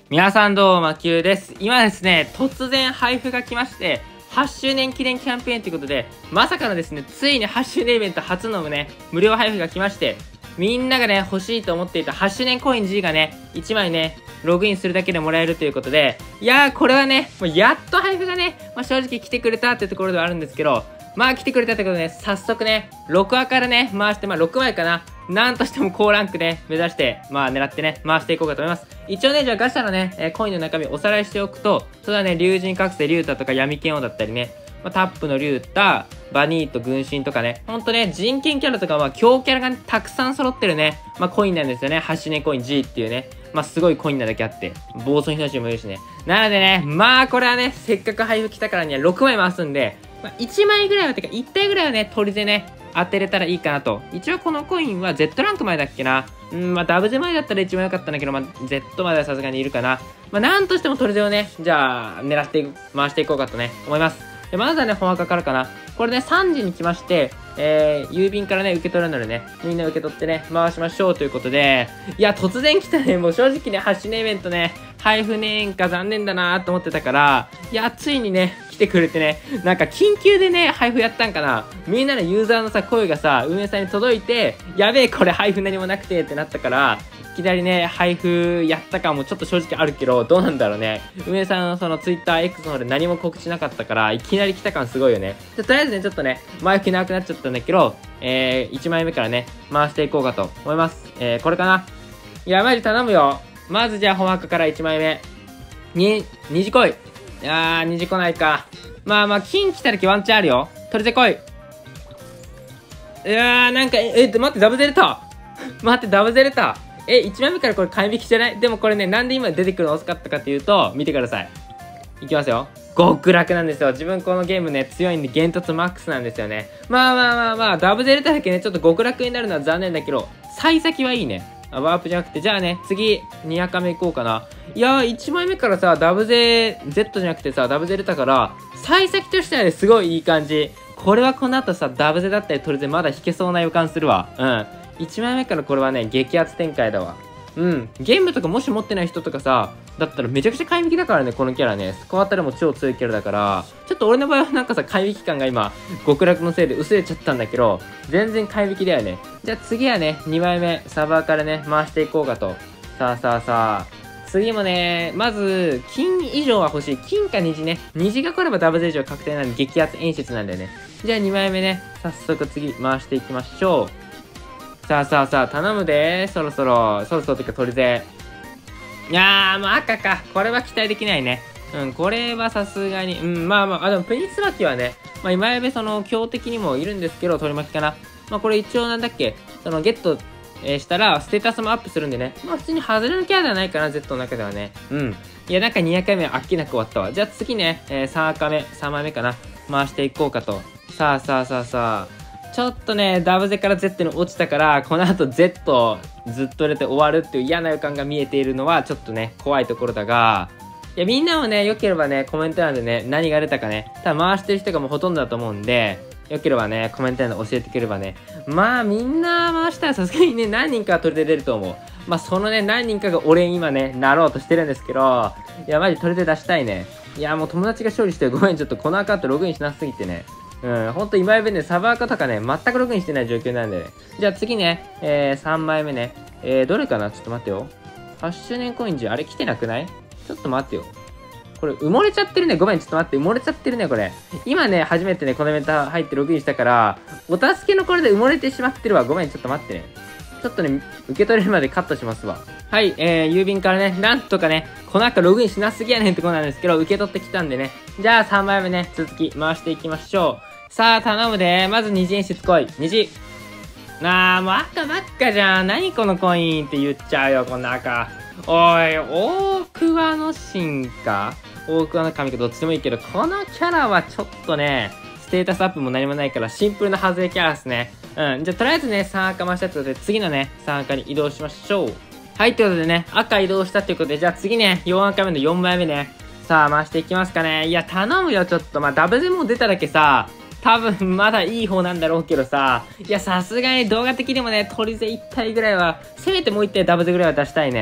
皆さんどうも、まきゅうです。今ですね、突然配布が来まして、8周年記念キャンペーンということで、まさかのですね、ついに8周年イベント初のね、無料配布が来まして、みんながね、欲しいと思っていた8周年コイン G がね、1枚ね、ログインするだけでもらえるということで、いやー、これはね、もうやっと配布がね、正直来てくれたっていうところではあるんですけど、来てくれたってことでね、早速ね、6話からね、回して、6枚かな。なんとしても高ランクで目指して、狙ってね、回していこうかと思います。一応ね、じゃあガチャのね、コインの中身おさらいしておくと、それはね、竜神覚醒リュウタとか闇剣王だったりね、タップのリュウタ、バニーと軍神とかね、ほんとね、人権キャラとか強キャラが、ね、たくさん揃ってるね、コインなんですよね。8周年コイン G っていうね、すごいコインなだけあって、暴走ひなしもいるしね。なのでね、これはね、せっかく配布来たからには6枚回すんで、1枚ぐらいは、てか1体ぐらいはね、取りでね、当てれたらいいかなと。一応このコインは Z ランク前だっけな。ダブゼ前だったら一番良かったんだけど、Z まではさすがにいるかな。なんとしても取り手をね、じゃあ、狙って回していこうかとね、思います。で、まずはね、本赤からかな。これね、3時に来まして、郵便からね、受け取るのでね、みんな受け取ってね、回しましょうということで、いや、突然来たね、もう正直ね、8周年イベントね、配布ねえんか残念だなーと思ってたから、いや、ついにね、来てくれてね、なんか緊急でね、配布やったんかな。みんなのユーザーのさ、声がさ、運営さんに届いて、やべえ、これ配布何もなくてってなったから、いきなりね、配布やった感もちょっと正直あるけど、どうなんだろうね。運営さんのその TwitterX の方で何も告知なかったから、いきなり来た感すごいよね。とりあえずね、ちょっとね、前置きなくなっちゃったんだけど、1枚目からね、回していこうかと思います。これかな。いや、マジ頼むよ。まずじゃあ、本赤から1枚目。2時来い。いやー、2時来ないか。金来た時ワンチャンあるよ。取りてこい。いやー、なんか、待って、ダブゼルタ待って、ダブゼルタ1枚目からこれ買い引きじゃない？でもこれね、なんで今出てくるの遅かったかっていうと、見てください。いきますよ。極楽なんですよ。自分このゲームね、強いんで、幻突マックスなんですよね。ダブゼルタだけね、ちょっと極楽になるのは残念だけど、幸先はいいね。ワープじゃなくて、じゃあね、次、2赤目いこうかな。いやー、1枚目からさ、ダブゼ、Z じゃなくてさ、ダブゼルタから、幸先としてはね、すごいいい感じ。これはこの後さ、ダブゼだったりトルゼまだ引けそうな予感するわ。1枚目からこれはね、激アツ展開だわ。ゲームとかもし持ってない人とかさ、だったらめちゃくちゃ買い引きだからね、このキャラね。スコアタルも超強いキャラだから、ちょっと俺の場合はなんかさ、買い引き感が今、極楽のせいで薄れちゃったんだけど、全然買い引きだよね。じゃあ次はね、2枚目、サーバーからね、回していこうかと。さあ。次もね、まず、金以上は欲しい。金か虹ね。虹が来ればダブル以上確定なんで、激アツ演出なんだよね。じゃあ2枚目ね、早速次回していきましょう。さあ、頼むで。そろそろってか取り勢。いやー、もう赤か。これは期待できないね。これはさすがに。でもプニツバキはね、今やべ強敵にもいるんですけど、取り巻きかな。これ一応なんだっけ、ゲット、したら、ステータスもアップするんでね。普通に外れのキャラではないかな、Z の中ではね。いや、なんか2回目はあっけなく終わったわ。じゃあ次ね、3赤目、3枚目かな。回していこうかと。さあ。ちょっとね、ダブゼから Z に落ちたから、この後 Z ずっと入れて終わるっていう嫌な予感が見えているのは、ちょっとね、怖いところだが、いや、みんなもね、良ければね、コメント欄でね、何が出たかね、多分回してる人がもうほとんどだと思うんで、良ければね、コメント欄で教えてくれればね、みんな回したらさすがにね、何人かは取り出れると思う。そのね、何人かが俺に今ね、なろうとしてるんですけど、いや、マジ取り出出したいね。いや、もう友達が勝利してごめん、ちょっとこのアカウントログインしなすぎてね。ほんと今やべね、サバーカとかね、全くログインしてない状況なんでね。じゃあ次ね、3枚目ね。どれかな？ちょっと待ってよ。8周年コイン時、あれ来てなくない？ちょっと待ってよ。これ埋もれちゃってるね。ごめん、ちょっと待って。埋もれちゃってるね、これ。今ね、初めてね、このメンタ入ってログインしたから、お助けのこれで埋もれてしまってるわ。ごめん、ちょっと待ってね。ちょっとね、受け取れるまでカットしますわ。はい、郵便からね、なんとかね、この後ログインしなすぎやねんってことなんですけど、受け取ってきたんでね。じゃあ3枚目ね、続き回していきましょう。さあ、頼むで。まず虹演出来い。虹。もう赤ばっかじゃん。何このコインって言っちゃうよ、この赤。おい、大桑の神か大桑の神かどっちでもいいけど、このキャラはちょっとね、ステータスアップも何もないからシンプルな外れキャラですね。じゃあとりあえずね、3赤回したってことで、次のね、3赤に移動しましょう。はい、ということでね、赤移動したっていうことで、じゃあ次ね、4赤目の4枚目ね。さあ、回していきますかね。いや、頼むよ、ちょっと。ダブゼも出ただけさ、多分まだいい方なんだろうけどさ、いや、さすがに動画的にもね、取り勢1体ぐらいは、せめてもう1体ダブゼぐらいは出したいね。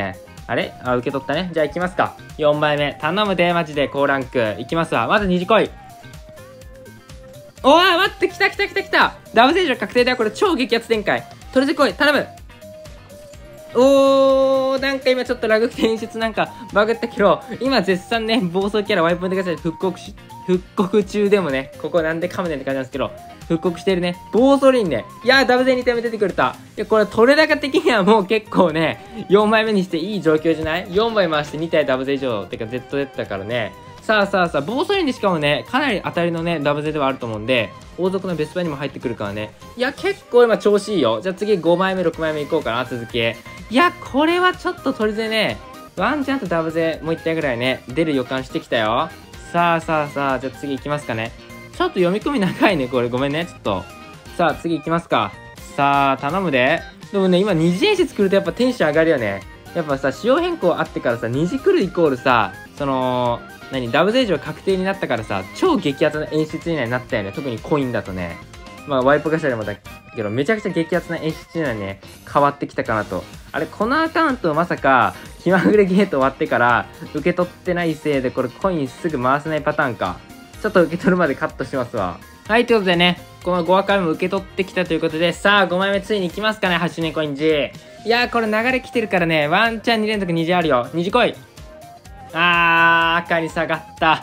あれ受け取ったね。じゃあ行きますか。4枚目。頼むで、マジで高ランク。いきますわ。まず2次来い。おー、待って、来た。ダブルセージの確定だよ。これ超激アツ展開。とりあえず来い。頼む。おー、なんか今ちょっとラグ演出なんかバグったけど、今絶賛ね、暴走キャラワイプンでください。復刻中でもね、ここなんでかむねんって感じなんですけど、復刻してるね。暴走リンね。いやー、ダブルで2体目出てくれた。いや、これ取れ高的にはもう結構ね、4枚目にしていい状況じゃない？ 4 枚回して2体ダブル以上、てか Z 出てたからね。さあ、暴走リンでしかもね、かなり当たりのね、ダブルではあると思うんで、王族のベストバイにも入ってくるからね。いや、結構今調子いいよ。じゃあ次5枚目、6枚目いこうかな、続き。いや、これはちょっと取りでね、ワンチャンとダブゼもう1体ぐらいね、出る予感してきたよ。さあ、じゃあ次行きますかね。ちょっと読み込み長いね、これ。ごめんね、ちょっと。さあ、次行きますか。さあ、頼むで。でもね、今二次演出来るとやっぱテンション上がるよね。やっぱさ、仕様変更あってからさ、2次来るイコールさ、ダブル以上確定になったからさ、超激アツな演出にはなったよね。特にコインだとね。まあ、ワイプ頭でもだけど、めちゃくちゃ激アツな演出にはね、変わってきたかなと。あれ、このアカウントまさか、気まぐれゲート終わってから、受け取ってないせいで、これコインすぐ回せないパターンか。ちょっと受け取るまでカットしますわ。はい、ということでね、この5アカウントも受け取ってきたということで、さあ、5枚目ついに行きますかね、8年コイン G。いやー、これ流れ来てるからね、ワンチャン2連続2次あるよ。2次来い。赤に下がった。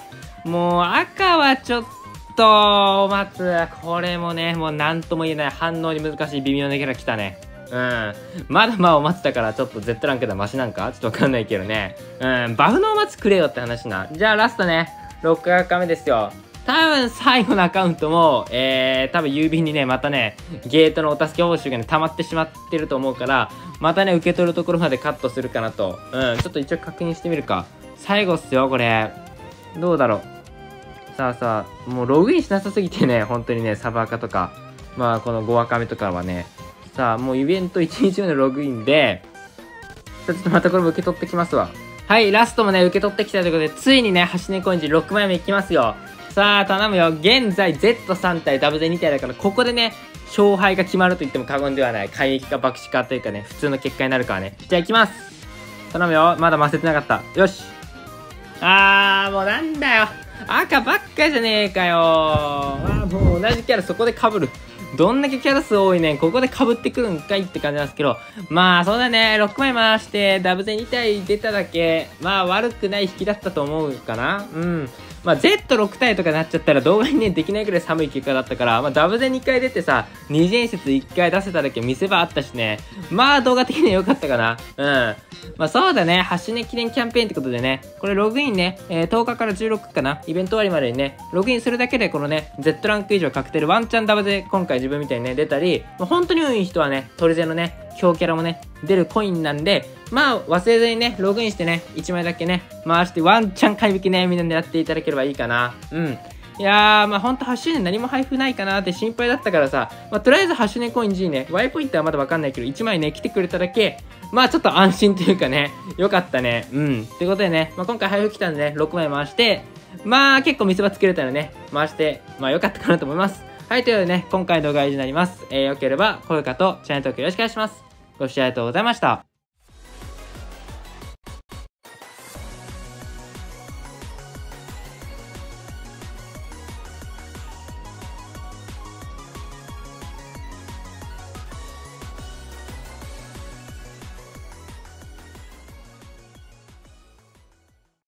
もう赤はちょっと待つ。これもね、もう何とも言えない反応に難しい微妙なキャラ来たね。まだまあを待ってたからちょっと Z ランクではマシなんかちょっとわかんないけどね。バフの待つくれよって話な。じゃあラストね、6アカ目ですよ。多分最後のアカウントも、多分郵便にね、またね、ゲートのお助け報酬がね、溜まってしまってると思うから、またね、受け取るところまでカットするかなと。ちょっと一応確認してみるか。最後っすよ、これ。どうだろう。さあ、もうログインしなさすぎてね、本当にね、サブアカとか、まあ、この5アカ目とかはね、さあ、もうイベント1日目のログインで、ちょっとまたこれも受け取ってきますわ。はい、ラストもね、受け取ってきたということで、ついにね、8年コイン時6枚目いきますよ。さあ、頼むよ。現在、Z3 体、ダブゼ2体だから、ここでね、勝敗が決まると言っても過言ではない。怪撃か爆死かというかね、普通の結果になるからね。じゃあ行きます。頼むよ。まだ回せてなかった。よし。もうなんだよ。赤ばっかじゃねえかよ。もう同じキャラそこで被る。どんだけキャラ数多いねん。ここで被ってくるんかいって感じなんですけど。まあそうだね。6枚回して、ダブゼ2体出ただけ。まあ悪くない引きだったと思うかな。まあ Z6 体とかなっちゃったら動画にね、できないくらい寒い結果だったから、まあダブゼ2回出てさ、二次演出1回出せただけ見せ場あったしね。まあ動画的には良かったかな。まあそうだね。8年記念キャンペーンってことでね、これログインね、10日から16かな。イベント終わりまでにね、ログインするだけでこのね、Z ランク以上確定でワンチャンダブゼ今回自分みたいにね、出たり、まあ、本当に運いい人はね、トリゼのね、強キャラもね、出るコインなんで、まあ忘れずにね、ログインしてね、1枚だけね、回してワンチャン買い引きね、みんなでやっていただければいいかな。いやー、まあほんと8周年何も配布ないかなって心配だったからさ、まあとりあえず8周年コイン G ね、Y ポイントはまだわかんないけど、1枚ね、来てくれただけ、まあちょっと安心というかね、よかったね。ってことでね、まあ今回配布来たんでね、6枚回して、まあ結構見せ場作れたらね、回して、まあよかったかなと思います。はい、ということでね、今回の動画は以上になります。よければ高評価とチャンネル登録よろしくお願いします。ご視聴ありがとうございました。